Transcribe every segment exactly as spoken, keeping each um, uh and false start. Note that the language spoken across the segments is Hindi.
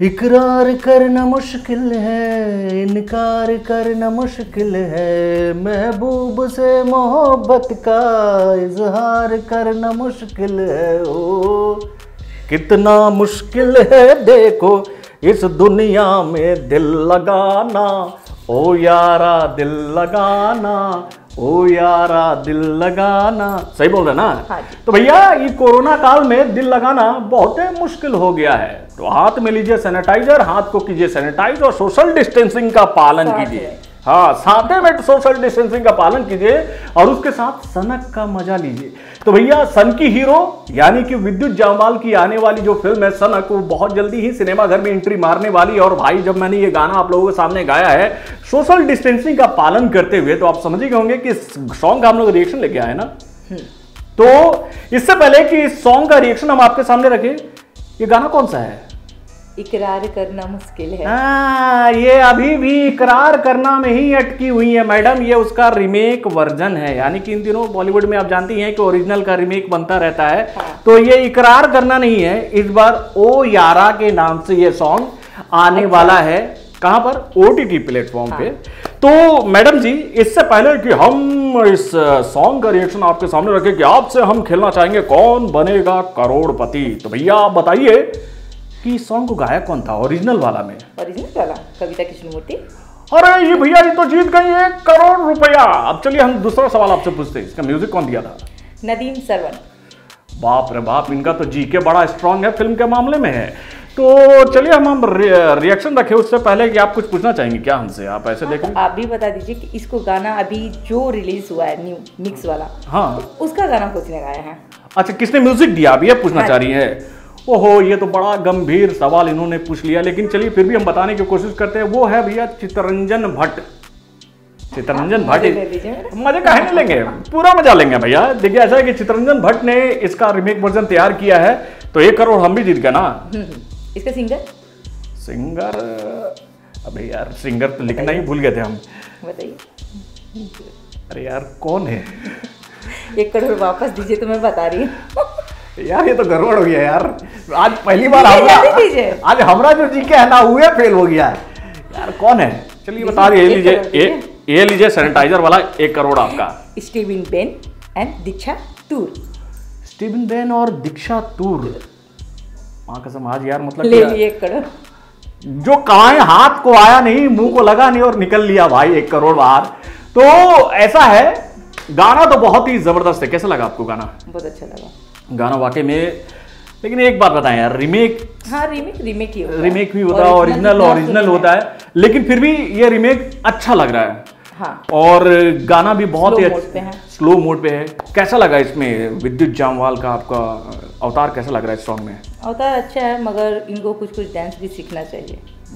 इकरार करना मुश्किल है, इनकार करना मुश्किल है, महबूब से मोहब्बत का इजहार करना मुश्किल है। ओ कितना मुश्किल है देखो इस दुनिया में दिल लगाना, ओ यारा दिल लगाना, ओ यारा दिल लगाना। सही बोल रहे ना? हाँ। तो भैया ये कोरोना काल में दिल लगाना बहुत मुश्किल हो गया है, तो हाथ में लीजिए सैनिटाइजर, हाथ को कीजिए सैनिटाइज और सोशल डिस्टेंसिंग का पालन कीजिए। हाँ, साथ में सोशल डिस्टेंसिंग का पालन कीजिए और उसके साथ सनक का मजा लीजिए। तो भैया सन की हीरो यानी कि विद्युत जामवाल की आने वाली जो फिल्म है सनक, वो बहुत जल्दी ही सिनेमा घर में एंट्री मारने वाली है। और भाई जब मैंने ये गाना आप लोगों के सामने गाया है सोशल डिस्टेंसिंग का पालन करते हुए, तो आप समझ ही होंगे कि सॉन्ग का हम लोग रिएक्शन लेके आए ना। तो इससे पहले कि इस सॉन्ग का रिएक्शन हम आपके सामने रखें, ये गाना कौन सा है? इकरार करना मुश्किल है। हाँ, ये अभी भी इकरार करना में ही अटकी हुई है मैडम। ये उसका रीमेक वर्जन है, यानी कि इन दिनों बॉलीवुड में आप जानती हैं कि ओरिजिनल का रीमेक बनता रहता है। हाँ। तो ये इकरार करना नहीं है, इस बार ओ यारा के नाम से ये सॉन्ग आने अच्छा। वाला है। कहां पर? ओटीटी प्लेटफॉर्म हाँ। पे। तो मैडम जी, इससे पहले कि हम इस सॉन्ग का रिएक्शन आपके सामने रखें कि आपसे हम खेलना चाहेंगे कौन बनेगा करोड़पति, तो भैया आप बताइए कि सॉन्ग को गाया कौन था ओरिजिनल वाला में? ओरिजिनल वाला कविता कृष्णमूर्ति। अरे ये भैया ये तो जीत गई एक करोड़ रुपया। अब चलिए हम दूसरा सवाल आपसे पूछते हैं, इसका म्यूजिक कौन दिया था? नदीम सरवन। बाप रे बाप, इनका तो जीके बड़ा स्ट्रांग है फिल्म के मामले में है। तो चलिए हम हम रिएक्शन रखें उससे पहले कि आप कुछ पूछना चाहेंगे क्या हमसे? आप ऐसे हाँ, देखें। तो आप भी बता दीजिए कि इसको गाना अभी जो रिलीज हुआ है न्यू मिक्स वाला, हाँ, उसका गाना किसने गाया है? अच्छा, किसने म्यूजिक दिया अभी ये पूछना हाँ, चाह रही है? ओहो, ये तो बड़ा गंभीर सवाल इन्होंने पूछ लिया, लेकिन चलिए फिर भी हम बताने की कोशिश करते हैं। वो है भैया चित्तरंजन भट्ट। चित्तरंजन भट्ट। मजे काहे नहीं लेंगे, पूरा मजा लेंगे भैया। देखिए ऐसा है कि चित्तरंजन भट्ट ने इसका रीमेक वर्जन तैयार किया है, तो एक करोड़ हम भी जीत गए ना। इसका सिंगर? सिंगर अबे यार, सिंगर तो लिखना ही भूल गए थे हम। बताइए। अरे यार कौन है? एक करोड़ वापस दीजिए तो मैं बता रही हूँ। यार ये तो गड़बड़ हो गया यार, आज पहली बार हमरा आज हमरा जो जीके है ना हुए फेल हो गया यार। कौन है? चलिए बता दिए। ये लीजिए, ये ये लीजिए सैनिटाइजर वाला एक करोड़ आपका। Steven Ben and Diksha Toor. Steven Ben और दीक्षा तूर। मां कसम आज यार मतलब ले लिए एक करोड़। जो कहां हाथ को आया नहीं, मुंह को लगा नहीं और निकल लिया भाई एक करोड़ बाहर। तो ऐसा है, गाना तो बहुत ही जबरदस्त है। कैसा लगा आपको गाना? बहुत अच्छा लगा गाना वाकई में। लेकिन एक बात बताएं यार, रीमेक हाँ रीमेक रीमेक ही होता है, रीमेक भी होता है, ओरिजिनल ओरिजिनल होता है, लेकिन फिर भी ये रीमेक अच्छा लग रहा है। हाँ। और गाना भी बहुत ही अच्छा स्लो मोड पे है। कैसा लगा इसमें विद्युत जामवाल का आपका अवतार? कैसा लग रहा है इस सॉन्ग में? अवतार अच्छा है, मगर इनको कुछ कुछ डांस भी सीखना चाहिए।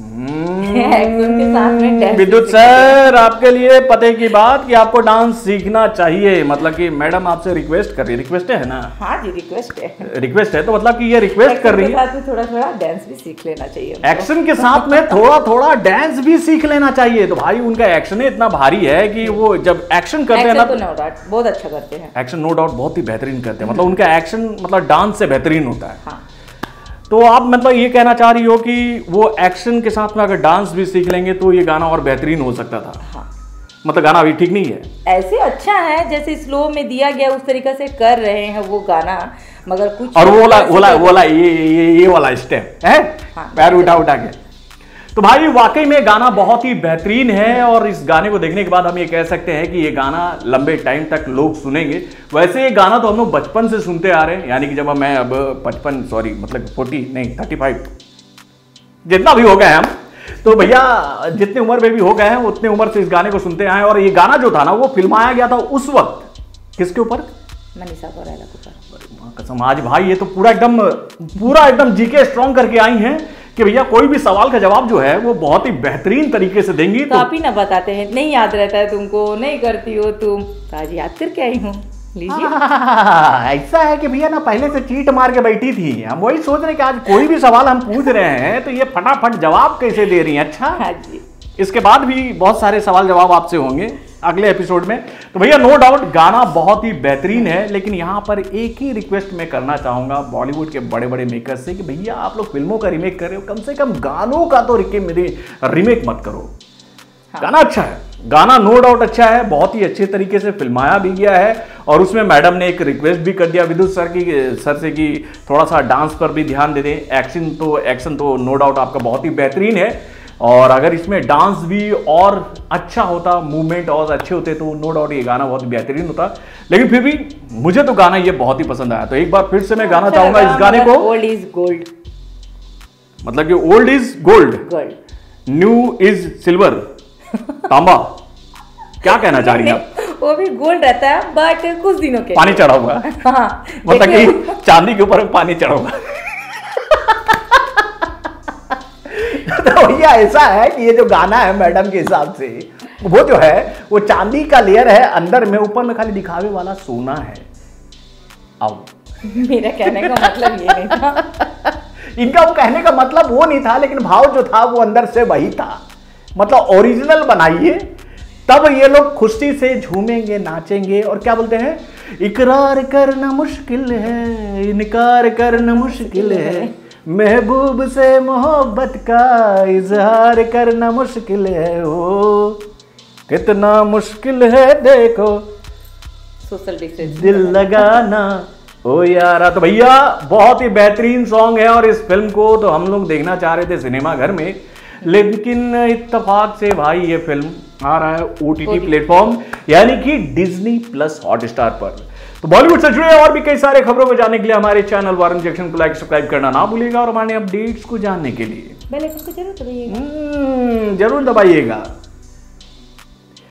के साथ में विद्युत सर, आपके लिए पते की बात कि आपको डांस सीखना चाहिए, मतलब कि मैडम आपसे रिक्वेस्ट कर रही है। रिक्वेस्ट है ना? हाँ जी रिक्वेस्ट है। रिक्वेस्ट है तो मतलब कि ये रिक्वेस्ट कर रही है, थोड़ा थोड़ा डांस भी सीख लेना चाहिए। एक्शन के साथ में थोड़ा थोड़ा डांस भी सीख लेना चाहिए। तो भाई उनका एक्शन इतना भारी है कि वो जब एक्शन करते हैं ना, तो नो डाउट बहुत अच्छा करते हैं। एक्शन नो डाउट बहुत ही बेहतरीन करते हैं, मतलब उनका एक्शन मतलब डांस से बेहतरीन होता है। हाँ। तो आप मतलब ये कहना चाह रही हो कि वो एक्शन के साथ में अगर डांस भी सीख लेंगे तो ये गाना और बेहतरीन हो सकता था। हाँ। मतलब गाना अभी ठीक नहीं है, ऐसे अच्छा है जैसे स्लो में दिया गया उस तरीके से कर रहे हैं वो गाना, मगर कुछ और वो वाला वो वाला ये ये ये वाला स्टेप है, हाँ, पैर उठा उठा के। तो भाई वाकई में गाना बहुत ही बेहतरीन है और इस गाने को देखने के बाद हम ये कह सकते हैं कि ये गाना लंबे टाइम तक लोग सुनेंगे। वैसे ये गाना तो हम लोग बचपन से सुनते आ रहे हैं, यानी कि जब मैं अब पचपन सॉरी मतलब फोर्टी नहीं थर्टी फाइव जितना भी हो गए हम, तो भैया जितने उम्र में भी हो गए हैं उतने उम्र से इस गाने को सुनते आए। और ये गाना जो था ना वो फिल्माया गया था उस वक्त किसके ऊपर? मनीषा कोइराला के ऊपर। कसम आज भाई ये तो पूरा एकदम पूरा एकदम जीके स्ट्रॉन्ग करके आई हैं कि भैया कोई भी सवाल का जवाब जो है वो बहुत ही बेहतरीन तरीके से देंगी। तो, तो आप ही ना बताते हैं, नहीं याद रहता है तुमको, नहीं करती हो तुम, तो आज याद करके आई हूँ, लीजिए। ऐसा है कि भैया ना पहले से चीट मार के बैठी थी, हम वही सोच रहे कि आज कोई भी सवाल हम पूछ रहे हैं तो ये फटाफट जवाब कैसे दे रही हैं। अच्छा हाँ जी, इसके बाद भी बहुत सारे सवाल जवाब आपसे होंगे अगले एपिसोड में। तो भैया नो डाउट गाना बहुत ही बेहतरीन है, लेकिन यहां पर एक ही रिक्वेस्ट मैं करना चाहूंगा बॉलीवुड के बड़े बड़े मेकर्स से कि भैया आप लोग फिल्मों का रीमेक कर रहे हो, कम से कम गानों का तो रीमेक मत करो। हाँ। गाना अच्छा है, गाना नो डाउट अच्छा है, बहुत ही अच्छे तरीके से फिल्माया भी गया है, और उसमें मैडम ने एक रिक्वेस्ट भी कर दिया विद्युत सर की सर से कि थोड़ा सा डांस पर भी ध्यान दे दें। एक्शन तो एक्शन तो नो डाउट आपका बहुत ही बेहतरीन है, और अगर इसमें डांस भी और अच्छा होता, मूवमेंट और अच्छे होते, तो नो डाउट ये गाना बहुत ही बेहतरीन होता। लेकिन फिर भी मुझे तो गाना ये बहुत ही पसंद आया। तो एक बार फिर से मैं गाना चाहूंगा इस गाने को। ओल्ड इज गोल्ड, मतलब कि old is gold, new is silver, तांबा, क्या कहना चाह रही हैं आप? वो भी गोल्ड रहता है बट कुछ दिनों के पानी चढ़ा हुआ। हाँ, मतलब कि चांदी के ऊपर पानी चढ़ा हुआ। तो भैया ऐसा है कि ये जो गाना है मैडम के हिसाब से, वो जो है वो चांदी का लेयर है अंदर में, ऊपर में खाली दिखावे वाला सोना है। आओ, मेरा कहने का मतलब ये नहीं था। इनका वो कहने का मतलब वो नहीं था, लेकिन भाव जो था वो अंदर से वही था। मतलब ओरिजिनल बनाइए, तब ये लोग खुशी से झूमेंगे, नाचेंगे। और क्या बोलते हैं, इकरार करना मुश्किल है, इनकार करना मुश्किल है, महबूब से मोहब्बत का इजहार करना मुश्किल है, ओ कितना मुश्किल है देखो सोशल डिस्टेंस दिल लगाना ओ यारा। तो भैया बहुत ही बेहतरीन सॉन्ग है, और इस फिल्म को तो हम लोग देखना चाह रहे थे सिनेमा घर में, लेकिन इत्तेफाक से भाई ये फिल्म आ रहा है ओटीटी प्लेटफॉर्म यानी कि डिज्नी प्लस हॉटस्टार पर। तो बॉलीवुड से जुड़े और भी कई सारे खबरों को जानने के लिए हमारे चैनल वारन जंक्शन को लाइक सब्सक्राइब करना ना भूलिएगा, और हमारे अपडेट्स को जानने के लिए बेल आइकन को जरूर दबाइएगा। जरूर दबाइएगा।